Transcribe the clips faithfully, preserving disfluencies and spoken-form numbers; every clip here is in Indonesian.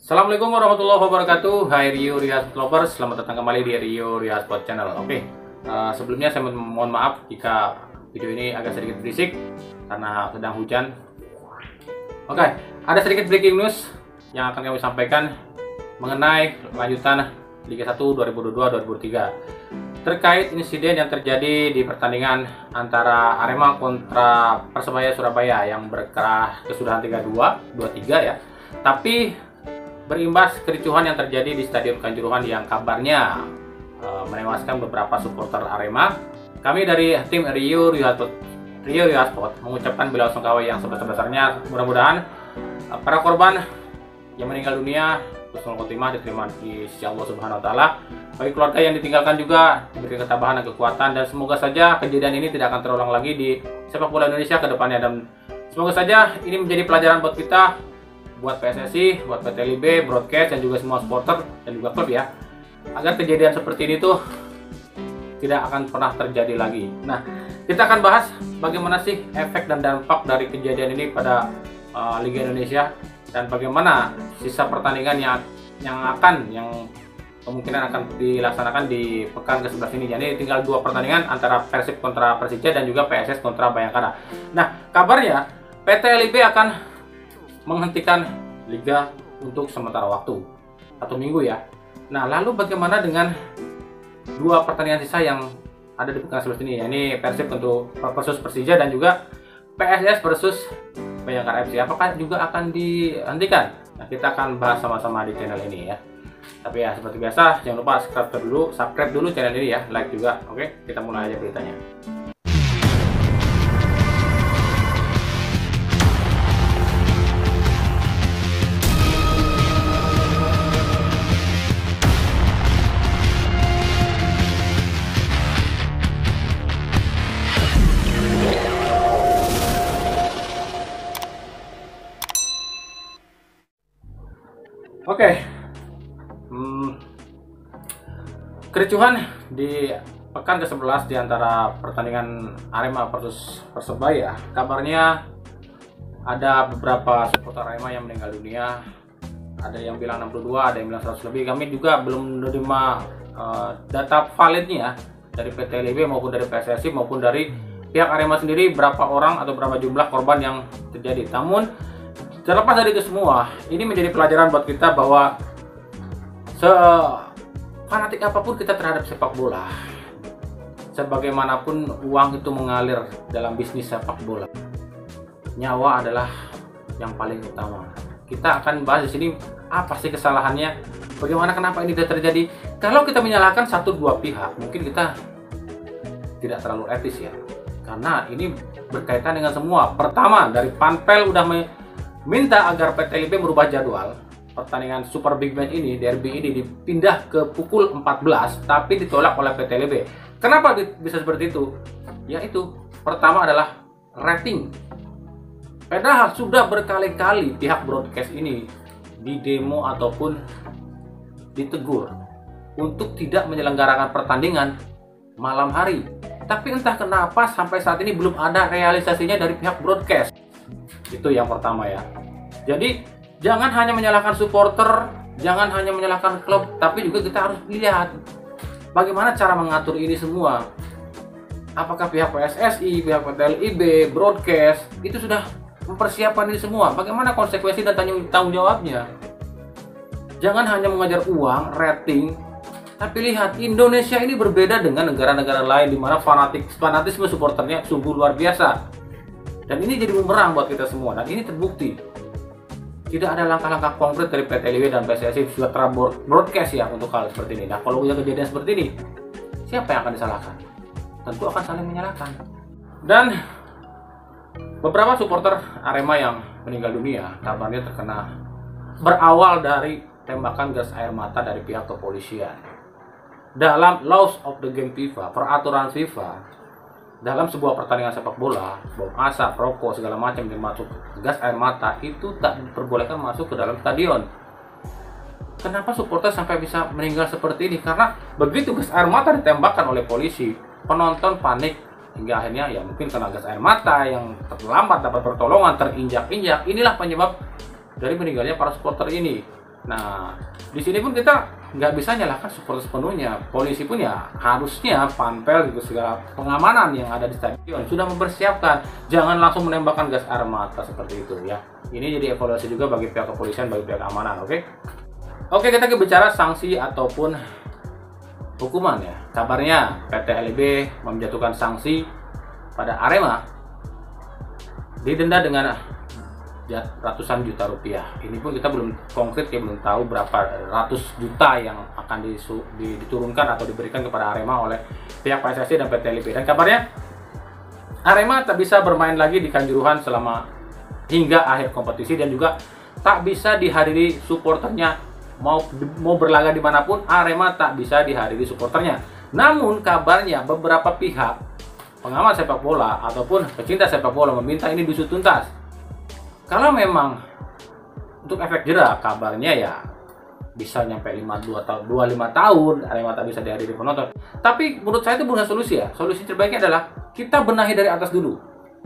Assalamualaikum warahmatullahi wabarakatuh. Hai Rio Riyad Lovers, selamat datang kembali di Rio Riyad Sport Channel. Oke, uh, sebelumnya saya mohon maaf jika video ini agak sedikit berisik karena sedang hujan. Oke, ada sedikit breaking news yang akan kami sampaikan mengenai lanjutan Liga satu dua ribu dua puluh dua dua ribu dua puluh tiga terkait insiden yang terjadi di pertandingan antara Arema kontra Persebaya Surabaya yang berkerah kesudahan tiga dua, dua tiga ya. Tapi berimbas kericuhan yang terjadi di Stadion Kanjuruhan yang kabarnya uh, menewaskan beberapa supporter Arema. Kami dari tim Rio Riyad Rio Riyad Sport mengucapkan bela sungkawa yang sebesar-besarnya. Mudah-mudahan uh, para korban yang meninggal dunia husnul khotimah diterima di sisi Allah Subhanahu wa taala. Bagi keluarga yang ditinggalkan juga diberi ketabahan dan kekuatan, dan semoga saja kejadian ini tidak akan terulang lagi di sepak bola Indonesia ke depannya, dan semoga saja ini menjadi pelajaran buat kita, buat P S S I, buat P T L I B, broadcast, dan juga semua supporter dan juga klub ya, agar kejadian seperti ini tuh tidak akan pernah terjadi lagi. Nah, kita akan bahas bagaimana sih efek dan dampak dari kejadian ini pada uh, Liga Indonesia, dan bagaimana sisa pertandingan yang yang akan yang kemungkinan akan dilaksanakan di pekan ke sebelas ini. Jadi tinggal dua pertandingan antara Persib kontra Persija dan juga P S S kontra Bayangkara. Nah, kabarnya P T L I B akan menghentikan liga untuk sementara waktu, satu minggu ya. Nah, lalu bagaimana dengan dua pertandingan sisa yang ada di pekan sebelas ini? Ini Persib untuk versus Persija dan juga P S S versus Bayangkara F C. Apakah juga akan dihentikan? Nah, kita akan bahas sama-sama di channel ini ya. Tapi ya seperti biasa, jangan lupa subscribe dulu, subscribe dulu channel ini ya, like juga. Oke, kita mulai aja beritanya. Oke, okay. hmm, kericuhan di pekan ke sebelas di antara pertandingan Arema versus Persebaya. Kabarnya ada beberapa supporter Arema yang meninggal dunia. Ada yang bilang enam puluh dua, ada yang bilang seratus lebih. Kami juga belum menerima uh, data validnya dari P T L I B maupun dari P S S I maupun dari pihak Arema sendiri berapa orang atau berapa jumlah korban yang terjadi. Namun terlepas dari itu semua, ini menjadi pelajaran buat kita bahwa se-fanatik apapun kita terhadap sepak bola, sebagaimanapun uang itu mengalir dalam bisnis sepak bola, nyawa adalah yang paling utama. Kita akan bahas di sini apa sih kesalahannya, bagaimana kenapa ini tidak terjadi. Kalau kita menyalahkan satu dua pihak, mungkin kita tidak terlalu etis ya, karena ini berkaitan dengan semua. Pertama, dari Panpel udah minta agar P T L I B merubah jadwal pertandingan Super Big Match ini, derby ini dipindah ke pukul empat belas, tapi ditolak oleh P T L I B. Kenapa bisa seperti itu? Yaitu pertama adalah rating. Padahal sudah berkali-kali pihak broadcast ini didemo ataupun ditegur untuk tidak menyelenggarakan pertandingan malam hari. Tapi entah kenapa sampai saat ini belum ada realisasinya dari pihak broadcast. Itu yang pertama ya. Jadi jangan hanya menyalahkan supporter, jangan hanya menyalahkan klub, tapi juga kita harus lihat bagaimana cara mengatur ini semua. Apakah pihak P S S I, pihak P T L I B, broadcast itu sudah mempersiapkan ini semua? Bagaimana konsekuensi dan tanggung jawabnya? Jangan hanya mengajar uang, rating, tapi lihat Indonesia ini berbeda dengan negara-negara lain di mana fanatik fanatisme supporternya sungguh luar biasa. Dan ini jadi bumerang buat kita semua, dan ini terbukti. Tidak ada langkah-langkah konkret dari P T L I B dan P S S I sudah broadcast ya untuk hal seperti ini. Nah, kalau udah kejadian seperti ini, siapa yang akan disalahkan? Tentu akan saling menyalahkan. Dan beberapa supporter Arema yang meninggal dunia, kabarnya terkena berawal dari tembakan gas air mata dari pihak kepolisian. Dalam laws of the game FIFA, peraturan FIFA, dalam sebuah pertandingan sepak bola, bom asap, rokok, segala macam yang masuk gas air mata itu tak diperbolehkan masuk ke dalam stadion. Kenapa supporter sampai bisa meninggal seperti ini? Karena begitu gas air mata ditembakkan oleh polisi, penonton panik hingga akhirnya ya mungkin kena gas air mata yang terlambat dapat pertolongan, terinjak-injak. Inilah penyebab dari meninggalnya para supporter ini. Nah, di sini pun kita nggak bisa nyalahkan supporter sepenuhnya. Polisi pun ya harusnya panpel gitu, segala pengamanan yang ada di stadion sudah mempersiapkan. Jangan langsung menembakkan gas air mata seperti itu ya. Ini jadi evaluasi juga bagi pihak kepolisian, bagi pihak keamanan. Oke? Oke, kita bicara sanksi ataupun hukuman ya. Kabarnya P T L I B menjatuhkan sanksi pada Arema, didenda dengan ratusan juta rupiah. Ini pun kita belum konkret ya, belum tahu berapa ratus juta yang akan disu, diturunkan atau diberikan kepada Arema oleh pihak P S S I dan P T L I B. Dan kabarnya Arema tak bisa bermain lagi di Kanjuruhan selama hingga akhir kompetisi, dan juga tak bisa dihadiri supporternya. Mau mau berlaga dimanapun, Arema tak bisa dihadiri supporternya. Namun kabarnya beberapa pihak pengamat sepak bola ataupun pecinta sepak bola meminta ini diusut tuntas. Kalau memang untuk efek jera, kabarnya ya bisa nyampe lima puluh dua tahun, dua puluh lima tahun Arema tak bisa dihadiri penonton. Tapi menurut saya itu bukan solusi ya. Solusi terbaiknya adalah kita benahi dari atas dulu.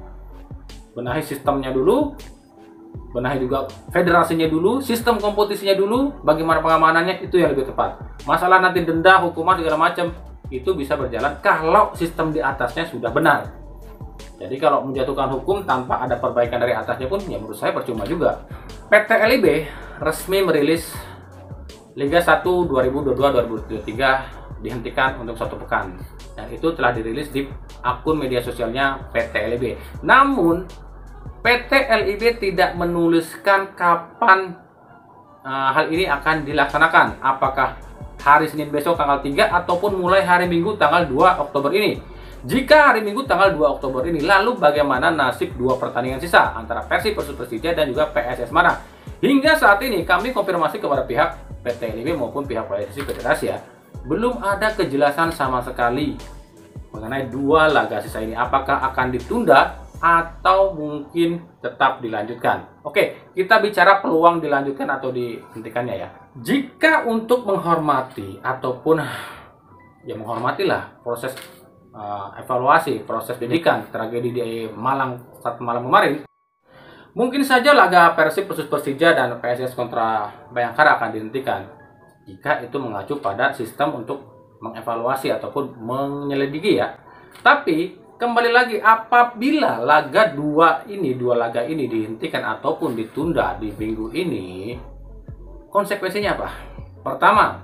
Benahi sistemnya dulu, benahi juga federasinya dulu, sistem kompetisinya dulu, bagaimana pengamanannya, itu yang lebih tepat. Masalah nanti denda, hukuman segala macam itu bisa berjalan kalau sistem di atasnya sudah benar. Jadi kalau menjatuhkan hukum tanpa ada perbaikan dari atasnya pun ya menurut saya percuma juga. P T L I B resmi merilis Liga satu dua ribu dua puluh dua dua ribu dua puluh tiga dihentikan untuk satu pekan. Dan itu telah dirilis di akun media sosialnya P T L I B. Namun P T L I B tidak menuliskan kapan uh, hal ini akan dilaksanakan. Apakah hari Senin besok tanggal tiga ataupun mulai hari Minggu tanggal dua Oktober ini. Jika hari Minggu tanggal dua Oktober ini, lalu bagaimana nasib dua pertandingan sisa antara Persib versus Persija dan juga P S S Semarang? Hingga saat ini kami konfirmasi kepada pihak P T L I B maupun pihak P S S I Federasi ya, belum ada kejelasan sama sekali mengenai dua laga sisa ini. Apakah akan ditunda atau mungkin tetap dilanjutkan? Oke, kita bicara peluang dilanjutkan atau dihentikannya ya. Jika untuk menghormati ataupun ya menghormatilah proses uh, evaluasi, proses pendidikan tragedi di Malang saat malam kemarin, mungkin saja laga Persib versus Persija dan P S S kontra Bayangkara akan dihentikan jika itu mengacu pada sistem untuk mengevaluasi ataupun menyelidiki ya. Tapi kembali lagi, apabila laga dua ini, dua laga ini dihentikan ataupun ditunda di minggu ini, konsekuensinya apa? Pertama,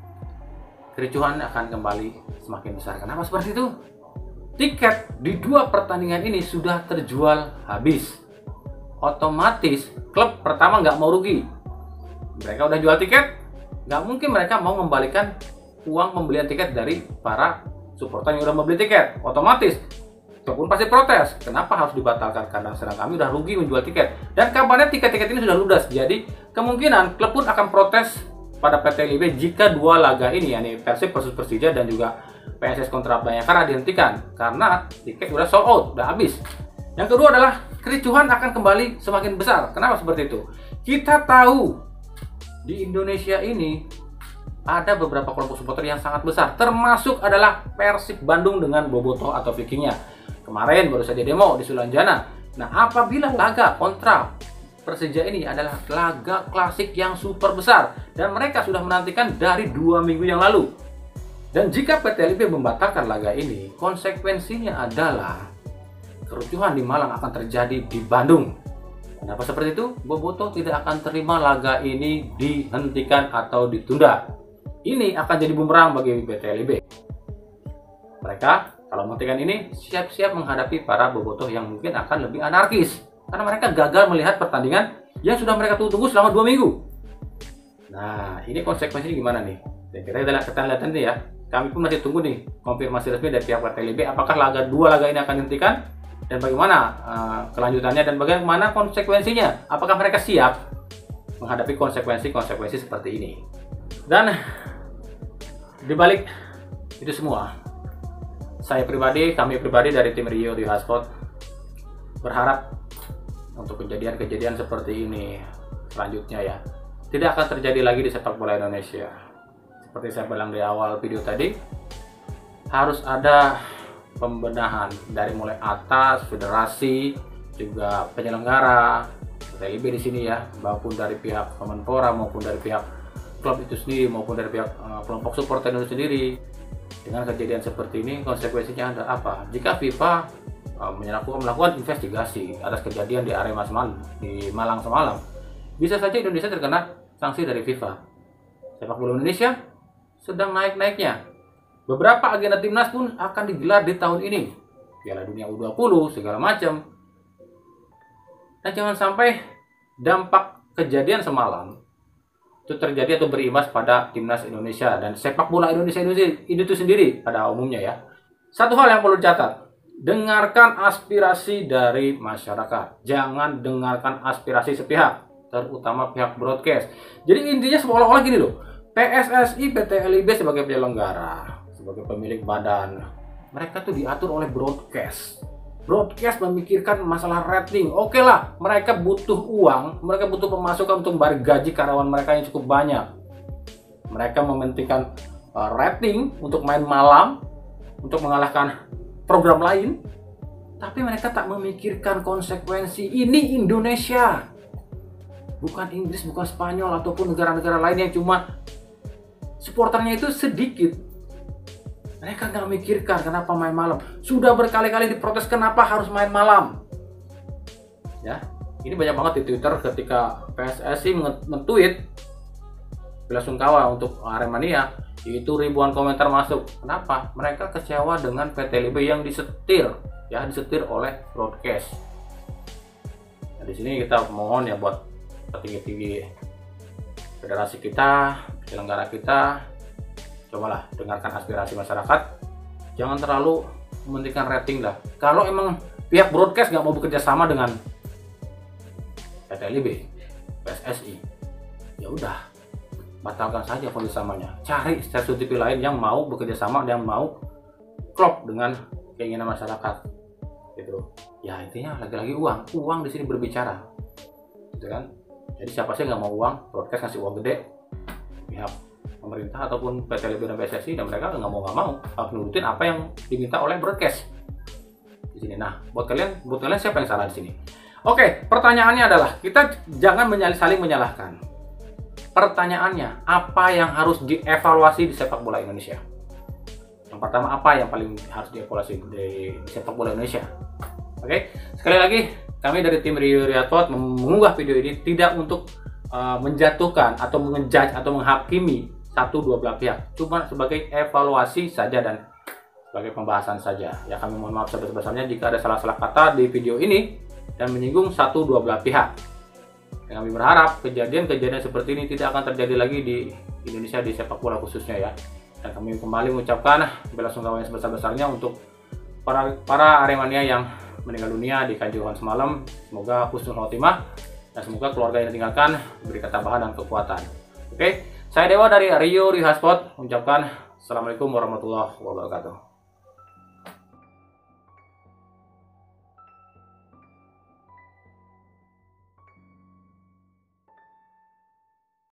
kericuhan akan kembali semakin besar. Kenapa seperti itu? Tiket di dua pertandingan ini sudah terjual habis. Otomatis klub pertama nggak mau rugi. Mereka udah jual tiket, nggak mungkin mereka mau membalikan uang pembelian tiket dari para supporter yang udah membeli tiket. Otomatis klub pun pasti protes. Kenapa harus dibatalkan? Karena sedang kami udah rugi menjual tiket. Dan kabarnya tiket-tiket ini sudah ludas. Jadi kemungkinan klub pun akan protes pada P T L I B jika dua laga ini, yakni Persib versus Persija dan juga P S S kontra Bayangkara dihentikan karena tiket udah sold out, udah habis. Yang kedua adalah kericuhan akan kembali semakin besar. Kenapa seperti itu? Kita tahu di Indonesia ini ada beberapa kelompok supporter yang sangat besar, termasuk adalah Persib Bandung dengan Bobotoh atau Vikingnya. Kemarin baru saja demo di Sulanjana. Nah, apabila laga kontra Persija ini adalah laga klasik yang super besar dan mereka sudah menantikan dari dua minggu yang lalu. Dan jika P T L I B membatalkan laga ini, konsekuensinya adalah kericuhan di Malang akan terjadi di Bandung. Kenapa seperti itu? Bobotoh tidak akan terima laga ini dihentikan atau ditunda. Ini akan jadi bumerang bagi P T L I B. Mereka kalau menghentikan ini siap-siap menghadapi para bobotoh yang mungkin akan lebih anarkis. Karena mereka gagal melihat pertandingan yang sudah mereka tunggu selama dua minggu. Nah, ini konsekuensinya gimana nih? Dan kita kita lihat nanti ya. Kami pun masih tunggu nih konfirmasi resmi dari pihak P T L I B. Apakah laga dua laga ini akan dihentikan? Dan bagaimana uh, kelanjutannya dan bagaimana konsekuensinya? Apakah mereka siap menghadapi konsekuensi-konsekuensi seperti ini? Dan dibalik itu semua, saya pribadi, kami pribadi dari tim Rio di Hotspot berharap untuk kejadian-kejadian seperti ini selanjutnya ya tidak akan terjadi lagi di sepak bola Indonesia. Seperti saya bilang di awal video tadi, harus ada pembenahan dari mulai atas, federasi, juga penyelenggara, P T L I B di sini ya, maupun dari pihak Kemenpora maupun dari pihak klub itu sendiri maupun dari pihak uh, kelompok supporter itu sendiri. Dengan kejadian seperti ini, konsekuensinya ada apa? Jika FIFA uh, melakukan, melakukan investigasi atas kejadian di Arema semalam, di Malang semalam, bisa saja Indonesia terkena sanksi dari FIFA. Sepak bola Indonesia sedang naik-naiknya. Beberapa agenda timnas pun akan digelar di tahun ini. Piala Dunia U dua puluh, segala macam. Nah, jangan sampai dampak kejadian semalam itu terjadi atau berimbas pada timnas Indonesia dan sepak bola Indonesia itu sendiri pada umumnya ya. Satu hal yang perlu dicatat, dengarkan aspirasi dari masyarakat. Jangan dengarkan aspirasi sepihak, terutama pihak broadcast. Jadi intinya seolah-olah gini loh, P S S I, P T L I B sebagai penyelenggara, sebagai pemilik badan, mereka tuh diatur oleh broadcast. Broadcast memikirkan masalah rating. Oke lah, mereka butuh uang, mereka butuh pemasukan untuk membayar gaji karyawan mereka yang cukup banyak. Mereka mementingkan uh, rating untuk main malam, untuk mengalahkan program lain. Tapi mereka tak memikirkan konsekuensi. Ini Indonesia, bukan Inggris, bukan Spanyol ataupun negara-negara lain yang cuma supporternya itu sedikit. Mereka nggak mikirkan kenapa main malam. Sudah berkali-kali diprotes kenapa harus main malam. Ya, ini banyak banget di Twitter ketika P S S I nge-tweet bela sungkawa untuk Aremania, itu ribuan komentar masuk. Kenapa? Mereka kecewa dengan P T L I B yang disetir, ya disetir oleh broadcast. Nah, di sini kita mohon ya buat petinggi-tinggi federasi kita, penyelenggara kita, cobalah dengarkan aspirasi masyarakat. Jangan terlalu mementingkan rating lah. Kalau emang pihak broadcast nggak mau bekerja sama dengan P T L I B, P S S I, ya udah batalkan saja kerjasamanya. Cari stasiun T V lain yang mau bekerja sama, yang mau klop dengan keinginan masyarakat. Gitu. Ya intinya lagi-lagi uang. Uang di sini berbicara, gitu kan? Jadi siapa sih nggak mau uang? Broadcast ngasih uang gede, pihak pemerintah ataupun P T L I B dan P S S I, dan mereka nggak mau nggak mau harus nurutin apa yang diminta oleh broadcast di sini. Nah, buat kalian, buat kalian siapa yang salah di sini? Oke, pertanyaannya adalah kita jangan menyal saling menyalahkan. Pertanyaannya, apa yang harus dievaluasi di sepak bola Indonesia? Yang pertama, apa yang paling harus dievaluasi di sepak bola Indonesia? Oke, sekali lagi kami dari tim Rio Riyadpot mengunggah video ini tidak untuk uh, menjatuhkan atau mengejudge atau menghakimi satu dua belah pihak, cuma sebagai evaluasi saja dan sebagai pembahasan saja. Ya, kami mohon maaf sebesar-besarnya jika ada salah-salah kata di video ini dan menyinggung satu dua belah pihak. Dan kami berharap kejadian-kejadian seperti ini tidak akan terjadi lagi di Indonesia, di sepak bola khususnya ya. Dan kami kembali mengucapkan bela sungkawa yang sebesar-besarnya untuk para para Aremania yang meninggal dunia di Kanjuruhan semalam. Semoga husnul khotimah dan semoga keluarga yang ditinggalkan diberi ketabahan dan kekuatan. Oke. Saya Dewa dari Rio Riyadpot mengucapkan Assalamualaikum warahmatullahi wabarakatuh.